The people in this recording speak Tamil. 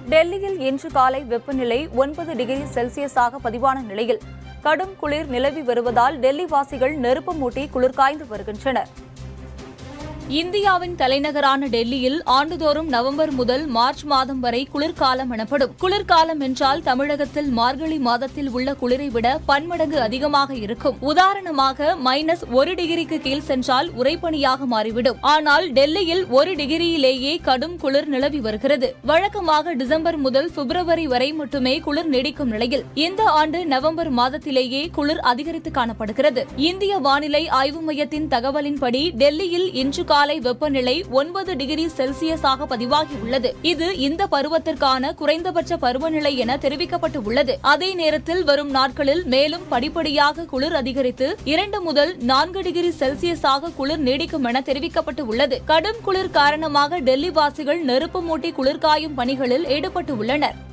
டெல்லியில் இன்று காலை வெப்பநிலை 9 டிகிரி செல்சியஸாக பதிவான நிலையில் கடும் குளிர் நிலவி வருவதால் டெல்லி வாசிகள் நெருப்பு மூட்டி குளிர்காய்ந்து வருகின்றனர். இந்தியாவின் தலைநகரான டெல்லியில் ஆண்டுதோறும் நவம்பர் முதல் மார்ச் மாதம் வரை குளிர்காலம் எனப்படும். குளிர்காலம் என்றால் தமிழகத்தில் மார்கழி மாதத்தில் உள்ள குளிரை விட பன்மடங்கு அதிகமாக இருக்கும். உதாரணமாக -1 டிகிரிக்கு கீழ் சென்றால் உறைபனியாக மாறிவிடும். ஆனால் டெல்லியில் 1 டிகிரியிலேயே கடும் குளிர் நிலவி வருகிறது. வழக்கமாக டிசம்பர் முதல் பிப்ரவரி வரை மட்டுமே குளிர் நீடிக்கும் நிலையில் இந்த ஆண்டு நவம்பர் மாதத்திலேயே குளிர் அதிகரித்து காணப்படுகிறது. இந்திய வானிலை ஆய்வு மையத்தின் தகவலின்படி டெல்லியில் இன்று காலை வெப்பநிலை 9 டிகிரி செல்சியஸாக பதிவாகியுள்ளது. இது இந்த பருவத்திற்கான குறைந்தபட்ச பருவநிலை என தெரிவிக்கப்பட்டு உள்ளது. அதே நேரத்தில் வரும் நாட்களில் மேலும் படிப்படியாக குளிர் அதிகரித்து 2 முதல் 4 டிகிரி செல்சியஸாக குளிர் நீடிக்கும் என தெரிவிக்கப்பட்டு உள்ளது. கடும் குளிர் காரணமாக டெல்லி வாசிகள் நெருப்பு மூட்டி குளிர்காயும் பணிகளில் ஈடுபட்டு உள்ளனர்.